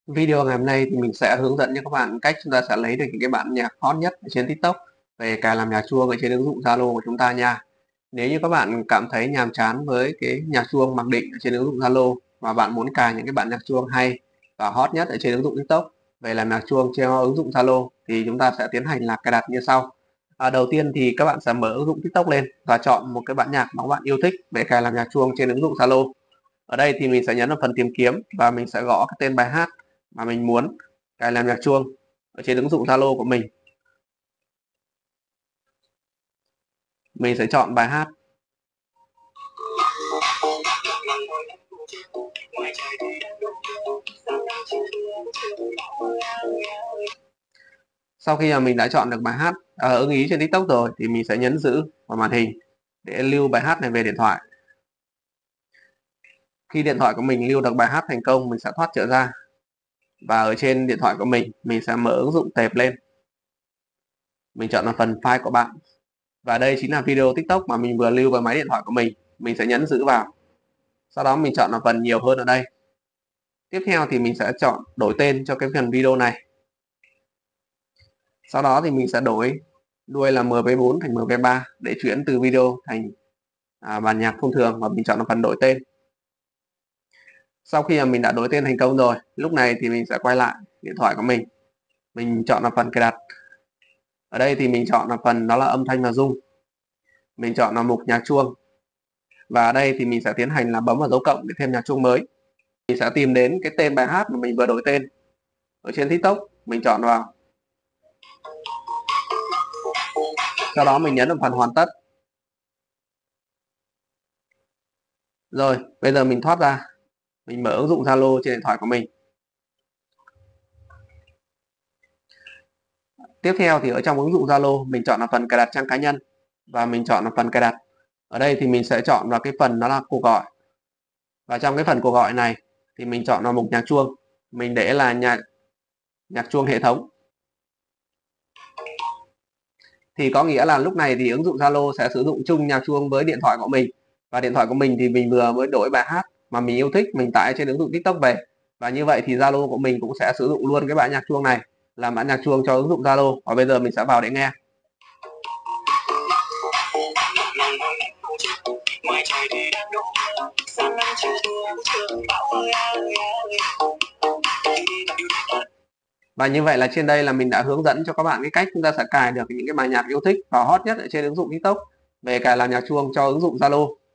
Video ngày hôm nay thì mình sẽ hướng dẫn cho các bạn cách chúng ta sẽ lấy được những cái bản nhạc hot nhất ở trên TikTok về cài làm nhạc chuông ở trên ứng dụng Zalo của chúng ta nha. Nếu như các bạn cảm thấy nhàm chán với cái nhạc chuông mặc định ở trên ứng dụng Zalo và bạn muốn cài những cái bản nhạc chuông hay và hot nhất ở trên ứng dụng TikTok về làm nhạc chuông trên ứng dụng Zalo thì chúng ta sẽ tiến hành là cài đặt như sau. Đầu tiên thì các bạn sẽ mở ứng dụng TikTok lên và chọn một cái bản nhạc mà các bạn yêu thích về cài làm nhạc chuông trên ứng dụng Zalo. Ở đây thì mình sẽ nhấn vào phần tìm kiếm và mình sẽ gõ cái tên bài hát mà mình muốn cài làm nhạc chuông ở trên ứng dụng Zalo của mình. Mình sẽ chọn bài hát. Sau khi mà mình đã chọn được bài hát ưng ý trên TikTok rồi thì mình sẽ nhấn giữ vào màn hình để lưu bài hát này về điện thoại. Khi điện thoại của mình lưu được bài hát thành công, mình sẽ thoát trở ra và ở trên điện thoại của mình sẽ mở ứng dụng tệp lên. Mình chọn vào phần file của bạn và đây chính là video TikTok mà mình vừa lưu vào máy điện thoại của mình. Mình sẽ nhấn giữ vào. Sau đó mình chọn vào phần nhiều hơn ở đây. Tiếp theo thì mình sẽ chọn đổi tên cho cái phần video này. Sau đó thì mình sẽ đổi đuôi là MP4 thành MP3 để chuyển từ video thành bản nhạc thông thường và mình chọn vào phần đổi tên. Sau khi mà mình đã đổi tên thành công rồi, lúc này thì mình sẽ quay lại điện thoại của mình. Mình chọn vào phần cài đặt. Ở đây thì mình chọn vào phần đó là âm thanh và rung. Mình chọn vào mục nhạc chuông. Và ở đây thì mình sẽ tiến hành là bấm vào dấu cộng để thêm nhạc chuông mới. Mình sẽ tìm đến cái tên bài hát mà mình vừa đổi tên ở trên TikTok, mình chọn vào. Sau đó mình nhấn vào phần hoàn tất. Rồi, bây giờ mình thoát ra. Mình mở ứng dụng Zalo trên điện thoại của mình. Tiếp theo thì ở trong ứng dụng Zalo mình chọn vào phần cài đặt trang cá nhân và mình chọn vào phần cài đặt. Ở đây thì mình sẽ chọn vào cái phần đó là cuộc gọi. Và trong cái phần cuộc gọi này thì mình chọn vào mục nhạc chuông. Mình để là nhạc chuông hệ thống. Thì có nghĩa là lúc này thì ứng dụng Zalo sẽ sử dụng chung nhạc chuông với điện thoại của mình. Và điện thoại của mình thì mình vừa mới đổi bài hát mà mình yêu thích, mình tải trên ứng dụng TikTok về. Và như vậy thì Zalo của mình cũng sẽ sử dụng luôn cái bản nhạc chuông này làm bản nhạc chuông cho ứng dụng Zalo. Và bây giờ mình sẽ vào để nghe. Và như vậy là trên đây là mình đã hướng dẫn cho các bạn cái cách chúng ta sẽ cài được những cái bài nhạc yêu thích và hot nhất ở trên ứng dụng TikTok về cài làm nhạc chuông cho ứng dụng Zalo.